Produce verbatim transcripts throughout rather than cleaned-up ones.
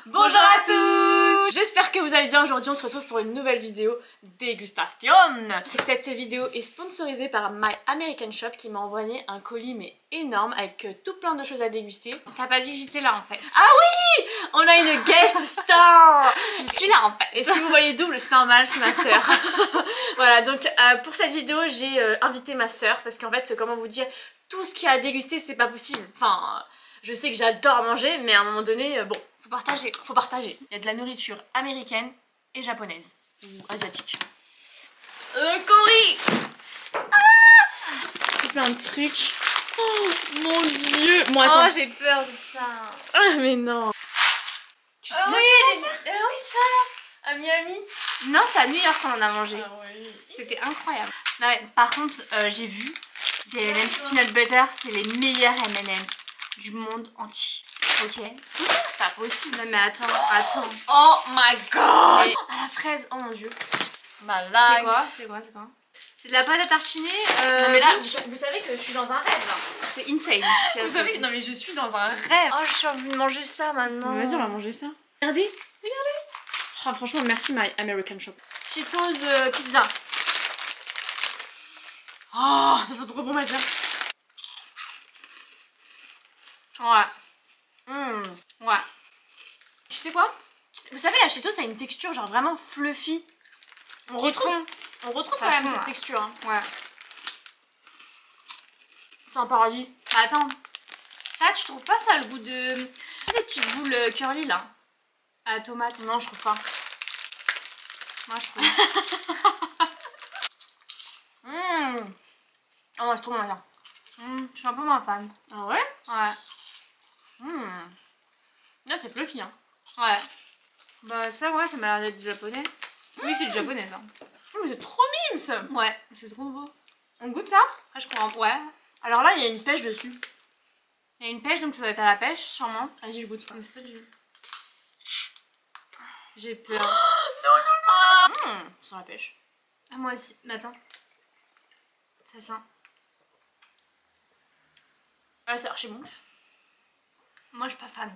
Bonjour à tous. J'espère que vous allez bien. Aujourd'hui on se retrouve pour une nouvelle vidéo dégustation. Cette vidéo est sponsorisée par My American Shop qui m'a envoyé un colis mais énorme avec tout plein de choses à déguster. T'as pas dit que j'étais là en fait. Ah oui, on a une guest star. Je suis là en fait. Et si vous voyez double, c'est normal, c'est ma soeur. Voilà, donc euh, pour cette vidéo j'ai euh, invité ma soeur parce qu'en fait, comment vous dire, tout ce qu'il y a à déguster c'est pas possible. Enfin, euh, je sais que j'adore manger mais à un moment donné, euh, bon, Faut partager. faut partager. Il y a de la nourriture américaine et japonaise. Ou asiatique. Le colis. Ah, c'est plein de trucs. Oh mon dieu. Bon, attends. Oh, j'ai peur de ça. Ah mais non. Tu Ah te oui, souviens de les- ça euh, oui ça. À Miami. Non, c'est à New York qu'on en a mangé. Ah oui. C'était incroyable. Ouais, par contre, euh, j'ai vu des M and M's peanut butter, c'est les meilleurs M and M's du monde entier. Ok. C'est pas possible. Non mais attends, attends. Oh my god. Et- À la fraise. Oh mon dieu. Bah C'est quoi C'est quoi C'est quoi C'est de la pâte à tartiner. Euh, Non mais là, rouge. vous, vous savez que je suis dans un rêve là. C'est insane. Vous savez, non mais je suis dans un rêve. Oh, j'ai envie de manger ça maintenant. Vas-y, on va manger ça. Regardez, regardez. Oh, franchement, merci My American Shop. Cheetos euh, pizza. Oh, ça sent trop bon, ma soeur. Ouais. Mmh. Ouais. Tu sais quoi? Vous savez, la Cheetos, ça a une texture genre vraiment fluffy. On Qui retrouve, fond. on retrouve Ça quand même fond, cette là. texture. Hein. Ouais. C'est un paradis. Attends. Ça, tu trouves pas ça le goût de... Tu sais, des petites boules euh, curly là à la tomate. Non, je trouve pas. Moi, je trouve. Mmh. Oh, non, c'est trop bon, ça. Hum, je suis un peu moins fan. Ah ouais? Ouais. Mmh. Là, c'est fluffy, hein. Ouais. Bah ça, ouais, ça m'a l'air d'être du japonais. Oui, c'est du japonais ça. Oh, mais c'est trop mimes. Ouais, c'est trop beau. On goûte ça? Ah, je comprends. Ouais. Alors là, il y a une pêche dessus. Il y a une pêche, donc ça doit être à la pêche, sûrement. Vas-y, je goûte. Mais c'est pas du... J'ai peur. Mmh. Sans la pêche. Ah, moi aussi. Mais attends. Ça sent. Ah, c'est archi bon. Moi, je suis pas fan.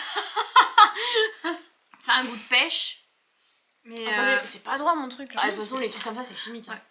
Ça a un goût de pêche. Mais Attendez, euh... c'est pas droit mon truc là. Ah, de toute façon, les trucs comme ça, c'est chimique. Hein. Ouais.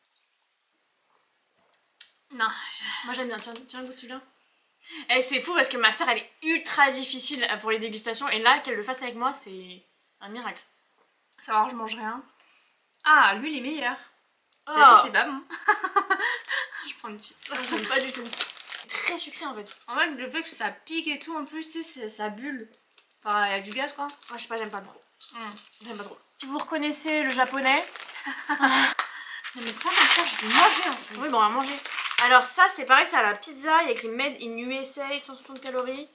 Non, je... Moi j'aime bien. Tiens, tiens, goûte celui-là. Eh, c'est fou parce que ma soeur elle est ultra difficile pour les dégustations et là, qu'elle le fasse avec moi, c'est un miracle. savoir, je mange rien. Ah, lui, il est meilleur. Oh. T'as vu, c'est pas bon. Je prends le chips. J'aime pas du tout. C'est très sucré en fait. En fait, le fait que ça pique et tout, en plus, tu sais, ça bulle. Enfin, il y a du gaz, quoi. Ah, je sais pas, j'aime pas trop. Mm. J'aime pas trop. Si vous reconnaissez le japonais. Non, mais ça, ma soeur, je vais manger, en fait. Oui, bon, on va manger. Alors, ça, c'est pareil, c'est à la pizza. Il y a écrit Made in U S A, cent soixante calories.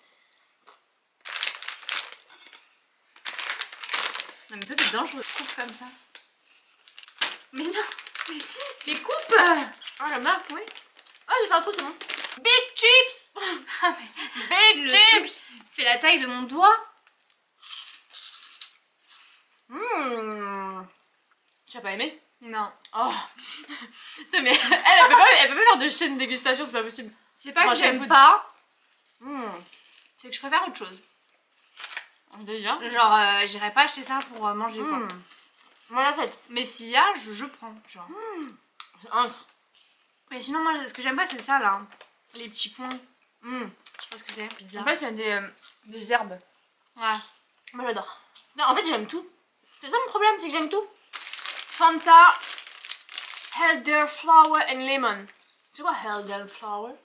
Non, mais toi, t'es dangereux. Coupe comme ça. Mais non. Mais, mais coupe. Ah, la marque, oui. Ah, j'ai fait un trou, c'est bon. Big chips. Ah, mais Big le chips. truc fait la taille de mon doigt. Mmh. Tu as pas aimé? Non. Oh. Putain, mais elle, elle, peut pas, elle peut pas faire de chaîne dégustation, c'est pas possible. C'est pas Moi, que j'aime j'aime food. pas, Mmh. c'est que je préfère autre chose. Déjà. Genre, euh, j'irais pas acheter ça pour euh, manger, quoi. Mmh. Moi, la tête. Mais s'il y a, je, je prends, genre. C'est un. Mais sinon, moi, ce que j'aime pas, c'est ça, là. Les petits points. Mmh. Je sais pas ce que c'est, pizza. En fait, il y a des, euh, des herbes. Ouais. Moi, j'adore. Non, en fait, j'aime tout. C'est ça mon problème, c'est que j'aime tout. Fanta, elderflower and lemon. C'est quoi elderflower?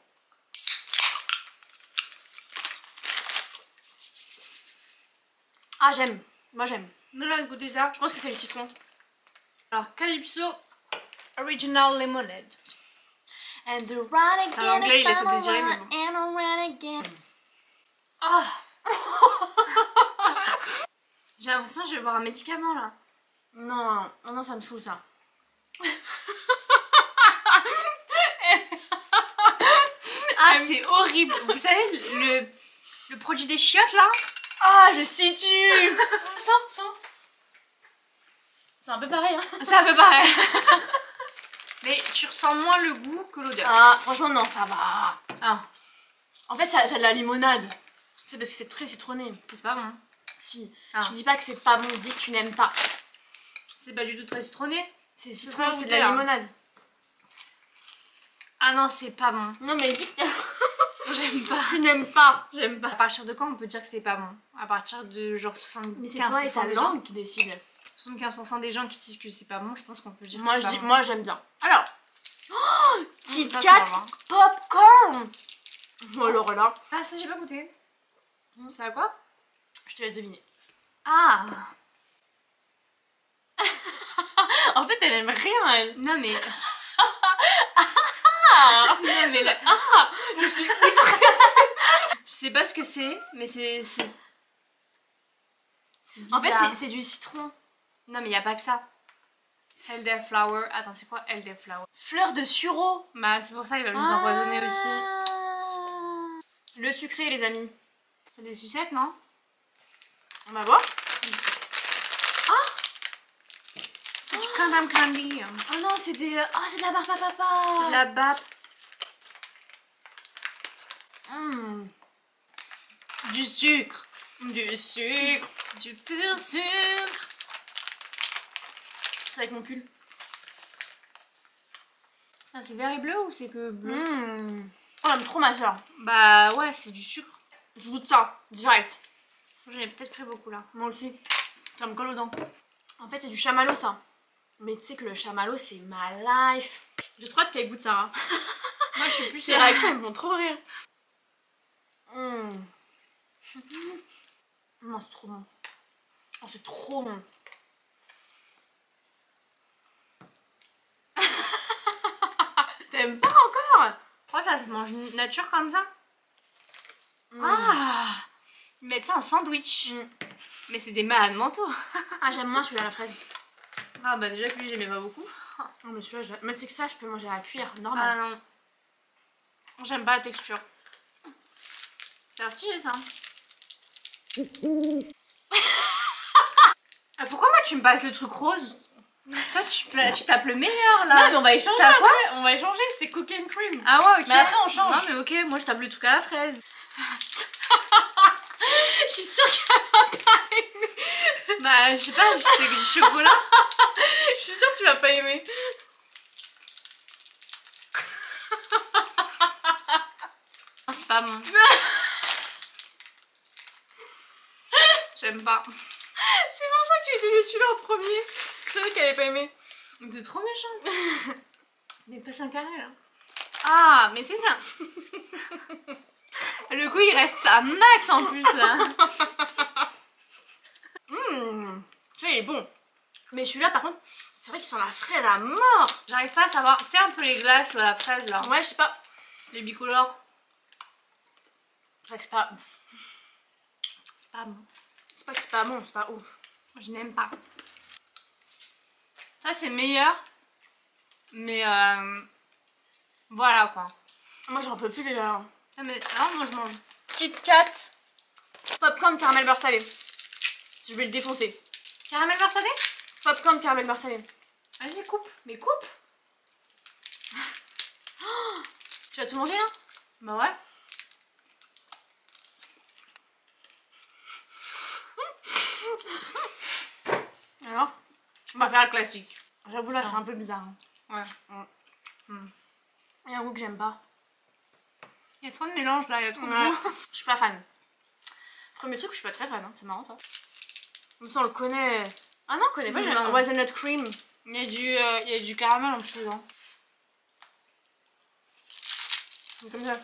Ah, j'aime. Moi, j'aime. Nous, j'ai goûté ça. Je pense que c'est le citron. Alors, Calypso Original Lemonade. And the run again, En anglais, il laisse and désirer, mais run bon. and run again. Ah. J'ai l'impression que je vais boire un médicament, là. Non, non, non, ça me saoule ça. Ah, c'est horrible. Vous savez, le, le produit des chiottes, là. Ah, je situe. Sens, sens. C'est un peu pareil, hein. C'est un peu pareil. Mais tu ressens moins le goût que l'odeur. Ah, franchement, non, ça va. Ah. En fait, ça, ça a de la limonade. C'est parce que c'est très citronné. C'est pas bon. Si. Ah. Je dis pas que c'est pas bon, dis que tu n'aimes pas. C'est pas du tout très citronné. C'est citron, c'est de la là. limonade. Ah non, c'est pas bon. Non mais dis que J'aime pas. tu n'aimes pas. J'aime pas. À partir de quand on peut dire que c'est pas bon? À partir de genre soixante-quinze pour cent Mais c'est toi et ta des gens. langue qui décide. soixante-quinze pour cent des gens qui disent que c'est pas bon, je pense qu'on peut dire Moi, que je c'est dis, pas bon. moi j'aime bien. Alors, oh, Kit Mmh, ça se Kat mange, hein. Popcorn. Oh alors là, Ah, ça j'ai pas goûté. C'est à quoi? je te laisse deviner. Ah. En fait, elle aime rien, elle. Non mais... Ah, non mais... je, là- ah, je suis outrée. Je sais pas ce que c'est, mais c'est... c'est- C'est En fait, bizarre. c'est- c'est du citron. Non mais y a pas que ça. Elderflower. Attends, c'est quoi Elderflower? Fleur de sureau. Bah c'est pour ça, il va nous empoisonner aussi. aussi. Le sucré, les amis. C'est des sucettes, non? On va voir. C'est du condom candy. Oh non, c'est des... Oh, c'est de la barbe à papa. C'est de la bappe. Mmh. Du sucre. Du sucre. Du pur sucre. C'est avec mon pull. Ah, c'est vert et bleu ou c'est que bleu? Mmh. Oh, j'aime trop ma soeur. Bah ouais, c'est du sucre. Je goûte ça, direct. J'en ai peut-être pris beaucoup là. Moi aussi. Ça me colle aux dents. En fait, c'est du chamallow, ça. Mais tu sais que le chamallow, c'est ma life. J'ai trop hâte qu'elle goûte ça. Hein. Moi je suis plus... Ces réactions, elles me font trop rire. Mmh. Non, c'est trop bon. Oh, c'est trop bon. T'aimes pas encore? Je crois que ça se mange nature comme ça. Mmh. Ah, ils mettent ça en sandwich. Mmh. Mais c'est des malades mentaux. Ah, j'aime moins celui-là à la fraise. Ah bah déjà que lui j'aimais pas beaucoup. Non, mais celui-là, je... mais c'est que ça, je peux manger à la cuillère, Ah normal. non. J'aime pas la texture. C'est stylé ça. Ah, pourquoi moi tu me passes le truc rose? Toi tu, tu tapes le meilleur là. Non, mais on va échanger T'as après. quoi? On va échanger, c'est cookie and cream. Ah ouais, ok. Mais après, on change. Non mais ok, moi je tape le truc à la fraise. Je suis sûre qu'elle va pas aimer. Bah je sais pas, c'est du chocolat. Je suis sûre que tu vas pas aimer. Ah, c'est pas bon. J'aime pas. C'est pour ça que tu as aimé celui-là en premier. Je savais qu'elle allait pas aimer. T'es trop méchante. Mais passe un carré là. Ah, mais c'est ça. Le goût il reste à max en plus là. Mmh. Tu vois, il est bon. Mais celui-là, par contre, c'est vrai qu'il sent la fraise à mort. J'arrive pas à savoir. Tu sais un peu les glaces à la fraise là. Ouais, je sais pas. Les bicolores. C'est vrai que c'est pas ouf. C'est pas bon. C'est pas que c'est pas bon, c'est pas ouf. Je n'aime pas. Ça c'est meilleur. Mais euh... voilà quoi. Moi, j'en peux plus déjà. Non mais non, moi je mange. Kit Kat Popcorn caramel beurre salé. Je vais le défoncer. Caramel beurre salé? Popcorn caramel beurre salé. Vas-y coupe. Mais coupe. Oh, tu vas tout manger là? Bah ouais. Alors? On va faire le classique. J'avoue là, Non. c'est un peu bizarre. Hein. Ouais. Mm. Il y a un goût que j'aime pas. Il y a trop de mélange là, il y a trop de Ouais. goût. Je suis pas fan. Premier truc, je suis pas très fan, hein. C'est marrant ça. Comme ça, on le connaît. Ah non, on connaît pas, j'ai Non. un Hazelnut Cream. Il y a du, euh, il y a du caramel en plus. Hein. Comme ça.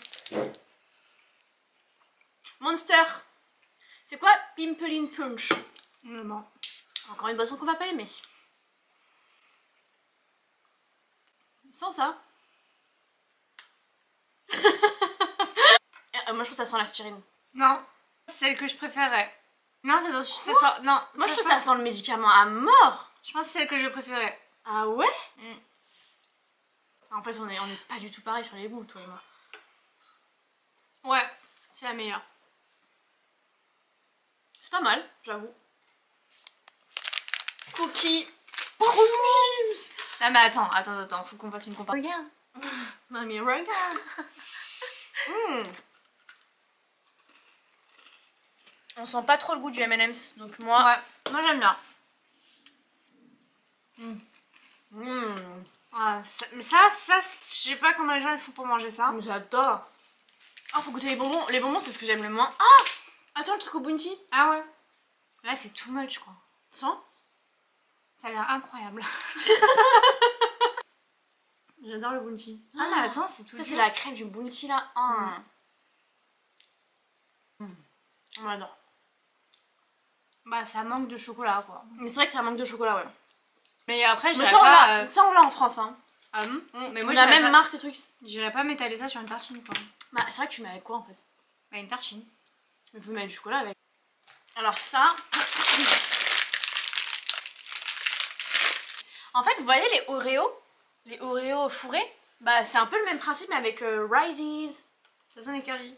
Monster. C'est quoi Pimplein Punch? Bon. Encore une boisson qu'on va pas aimer. Sans ça. Euh, moi je trouve ça sent l'aspirine. Non, c'est celle que je préférais. Non, ça, ça, ça, non. Moi je ça, trouve je ça sent le médicament à mort. Je pense que c'est celle que je préférais. Ah ouais? Mm. En fait on est, on est pas du tout pareil sur les goûts toi et moi. Ouais, c'est la meilleure. C'est pas mal, j'avoue. Cookie Promims. Ah mais attends, attends, attends, faut qu'on fasse une comparaison. Regarde. Non mais regarde. mm. On sent pas trop le goût du M and M's. Donc moi, Ouais, moi j'aime bien. Mm. Mm. Ouais, ça, mais ça, ça, je sais pas comment les gens ils font pour manger ça. J'adore. Ah, faut goûter les bonbons. Les bonbons, c'est ce que j'aime le moins. Ah, attends, le truc au bounty. Ah ouais. Là, c'est too much, quoi. Sans. Ça a l'air incroyable. J'adore le bounty. Ah, Ah, mais attends, c'est tout. Ça, c'est la crème du bounty là. Ah. Mm. Mm. On adore. Bah, ça manque de chocolat, quoi. Mais c'est vrai que ça manque de chocolat, ouais. Mais après, Mais j'irais ça, on pas. l'a euh, ça, on l'a en France, hein. Ah bon Mm. Mais moi, on a j'irais même pas... marre ces trucs. J'irais pas m'étaler ça sur une tartine, quoi. Bah, c'est vrai que tu mets avec quoi en fait? Bah, une tartine. Mais vous mettez du chocolat avec. Alors, ça. En fait, vous voyez les Oreos? Les Oreos fourrés? Bah, c'est un peu le même principe, mais avec euh, Rises. Ça sent les curly.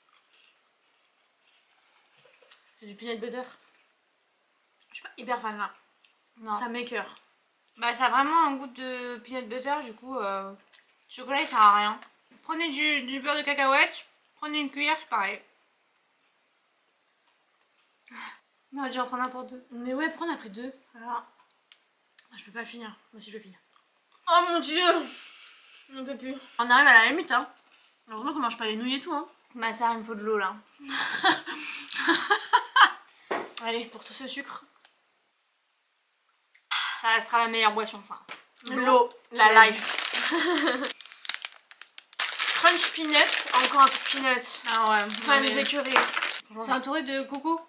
C'est du peanut butter. Je suis pas hyper fan là. Non. Ça m'écoeure. Bah, ça a vraiment un goût de peanut butter, du coup, euh, chocolat, il sert à rien. Prenez du, du beurre de cacahuète, prenez une cuillère, c'est pareil. Non, je vais en prendre un pour deux. Mais ouais, prendre après deux. Alors, Ah, je peux pas le finir. Moi aussi, je vais finir. Oh mon dieu! On peut plus. On arrive à la limite, hein. Heureusement qu'on mange pas les nouilles et tout, hein. bah, ça, il me faut de l'eau, là. Allez, pour tout ce sucre. Ça restera la meilleure boisson, ça. L'eau, la life. Crunch peanut, encore un truc peanut. Ah ouais. Ça va nous écurer. C'est entouré de coco.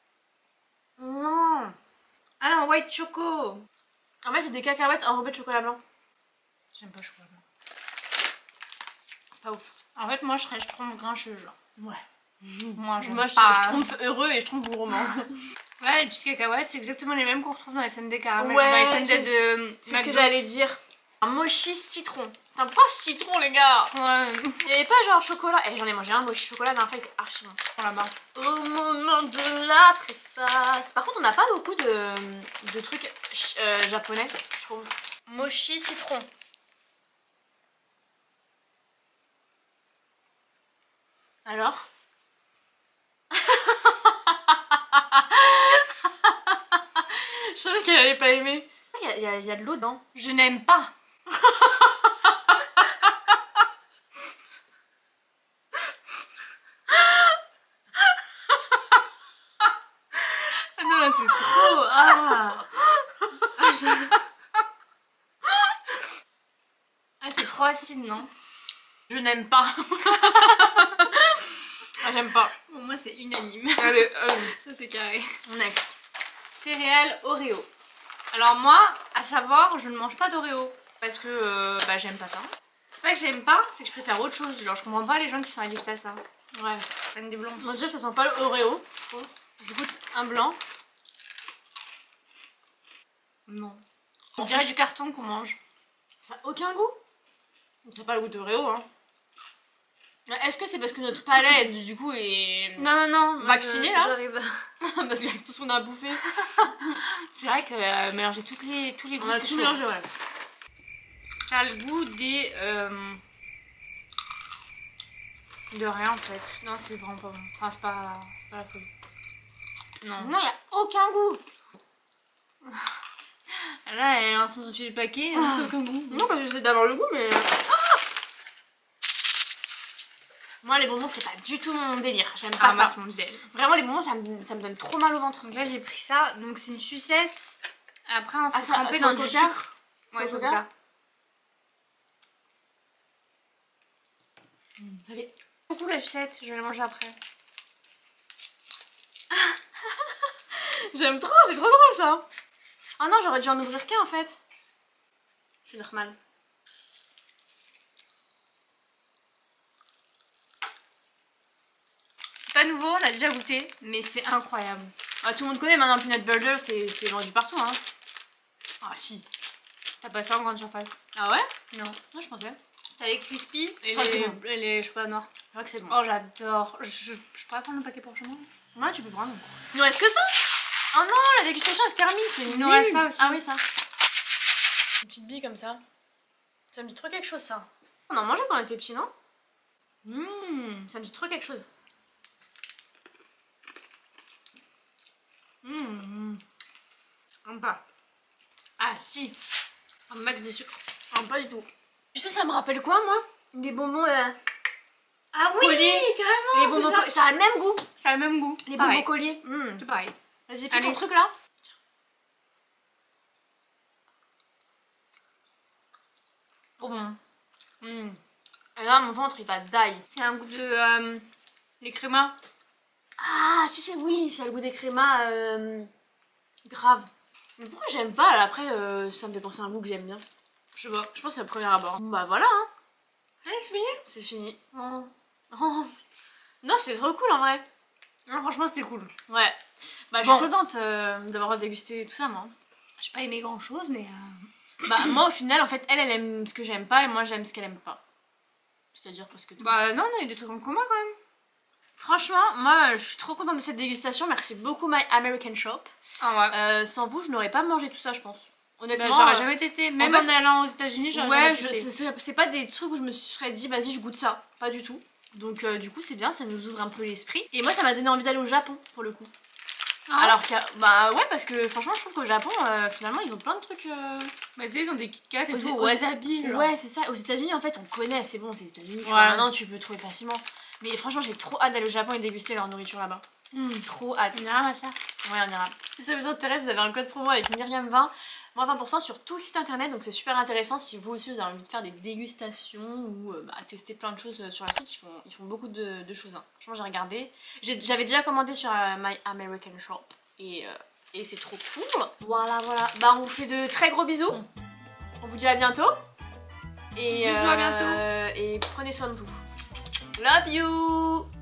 Non. Ah non, white choco. En fait, c'est des cacahuètes enrobées de chocolat blanc. J'aime pas le chocolat blanc. C'est pas ouf. En fait, moi, je serais, je trompe grincheuse, là. Ouais. Moi, j'aime Moi, je, pas. je trompe heureux et je trompe gourmand. Là, les petites cacahuètes, c'est exactement les mêmes qu'on retrouve dans les sundaes caramel. Ouais, dans les sundaes c'est- de C'est ce que j'allais dire. Un mochi citron. Putain, pourquoi citron, les gars? Ouais. Il y avait pas genre chocolat. Eh, j'en ai mangé un mochi chocolat la dernière fois, il était archi bon. Pour la barre. Au moment de la préface. Par contre, on n'a pas beaucoup de, de trucs euh, japonais, je trouve. Mochi citron. Alors? Je savais qu'elle allait pas aimer. Il y a, il y a- il y a de l'eau dedans. Je n'aime pas. Ah non, là, c'est trop. Ah, ah, c'est- ah, c'est trop acide, non? Je n'aime pas. Ah, j'aime pas. Pour moi, c'est unanime. Allez, allez. Ça, c'est carré. Next. Céréales Oreo. Alors moi, à savoir, je ne mange pas d'Oreo. Parce que euh, bah, j'aime pas ça. C'est pas que j'aime pas, c'est que je préfère autre chose. Genre, je comprends pas les gens qui sont addicts à ça. Ouais. Avec des blancs. Moi déjà ça sent pas le Oreo, je trouve. Je goûte un blanc. Non. On dirait du carton qu'on mange. Ça a aucun goût. C'est pas le goût d'Oreo, hein. Est-ce que c'est parce que notre palais du coup est Non, non, non. moi, vacciné je- là? J'arrive. Parce qu'avec tout ce qu'on a bouffé, C'est vrai que euh, mélanger toutes les, tous les goûts, on a c'est tout chaud. mélangé, ouais. Ça a le goût des... euh, de rien en fait. Non, c'est vraiment pas bon. Enfin, c'est pas, c'est pas la folie. Non. Non, y a aucun goût. Là, elle est en train de se filer le paquet. Elle Ah. a aucun goût. Non, bah j'essaie d'avoir le goût, mais. Ah, moi, les bonbons, c'est pas du tout mon délire. J'aime pas Ah, moi, ça. c'est mon modèle. Vraiment, les bonbons, ça me, ça me donne trop mal au ventre. Donc là, j'ai pris ça. Donc c'est une sucette. Après, on Ah, faut ça- tremper c'est dans au du coca? sucre. C'est Ouais, au c'est au coca? coca. Ça fait- Beaucoup la sucette. Je vais la manger après. J'aime trop, c'est trop drôle ça. Ah non, j'aurais dû en ouvrir qu'un en fait. Je suis normale. C'est pas nouveau, on a déjà goûté. Mais c'est incroyable. Ah, tout le monde connaît maintenant le peanut butter, c'est c'est vendu partout, hein. Ah si. T'as pas ça en grande surface? Ah ouais? Non. Non, je pensais. T'as les crispy et Ça, les, c'est bon. et les chocolats noirs. C'est vrai que c'est bon. Oh, j'adore. Je, je, je pourrais prendre le paquet pour chez moi? Ouais, tu peux prendre. Il nous reste que ça? Oh non, la dégustation elle se termine, c'est Il nul. nous reste ça aussi. Ah oui, ça. Une petite bille comme ça. Ça me dit trop quelque chose, ça. On en mangeait quand on était petit, non? Mmh. Ça me dit trop quelque chose. Mmh. J'aime pas. Ah si. Un max de sucre. Non, pas du tout. Tu sais, ça me rappelle quoi, moi? Des bonbons... Euh... Ah oui, collier. carrément. Les bonbons colliers. Ça a le même goût. Ça a le même goût. Les pareil. bonbons colliers. Mmh. Tout pareil. Vas-y, fais ton truc là. Trop bon. Mmh. Et là, mon ventre, il va die. C'est un goût de... Euh, les crémas. Ah, si c'est oui, ça a le goût des crémas. Euh... Grave. Mais pourquoi j'aime pas là? Après, euh, ça me fait penser à un goût que j'aime bien. Je sais pas, je pense que c'est le premier abord. Bon, bah voilà, hein. Allez, c'est fini. C'est fini. Oh. Oh. Non, c'est trop cool en vrai. Non, franchement, c'était cool. Ouais. Bah, je bon. suis contente euh, d'avoir dégusté tout ça, moi. J'ai pas aimé grand chose, mais. Euh... Bah, moi, au final, en fait, elle, elle aime ce que j'aime pas et moi, j'aime ce qu'elle aime pas. C'est-à-dire parce que. Tout... Bah, non, on a eu des trucs en commun quand même. Franchement, moi, je suis trop contente de cette dégustation. Merci beaucoup, My American Shop. Ah ouais. Euh, sans vous, je n'aurais pas mangé tout ça, je pense. Honnêtement, bah, j'aurais euh... jamais testé. Même en, en, fait... en allant aux États-Unis, j'aurais ouais, jamais testé. Ouais, c'est pas des trucs où je me serais dit, vas-y, je goûte ça. Pas du tout. Donc, euh, du coup, c'est bien, ça nous ouvre un peu l'esprit. Et moi, ça m'a donné envie d'aller au Japon, pour le coup. Ah. Alors qu'il y a... Bah ouais, parce que franchement, je trouve qu'au Japon, euh, finalement, ils ont plein de trucs. Euh... Bah, tu sais, ils ont des Kit Kat et aux, tout, aux... wasabi. Genre. Ouais, c'est ça. Aux États-Unis, en fait, on connaît, c'est bon, c'est les États-Unis. Ouais. Maintenant, tu peux trouver facilement. Mais franchement, j'ai trop hâte d'aller au Japon et déguster leur nourriture là-bas. Mmh, trop hâte. On ira à ça. Ouais, on ira. Si ça vous intéresse, vous avez un code promo avec Myriam vingt, moins vingt pour cent sur tout le site internet, donc c'est super intéressant si vous aussi vous avez envie de faire des dégustations ou euh, bah, tester plein de choses sur leur site. Ils font, ils font beaucoup de, de choses. Hein. Franchement, j'ai regardé. J'avais déjà commandé sur euh, My American Shop et, euh, et c'est trop cool. Voilà, voilà. Bah, on vous fait de très gros bisous. Mmh. On vous dit à bientôt. Et, bisous, euh, à bientôt. Et prenez soin de vous. Love you.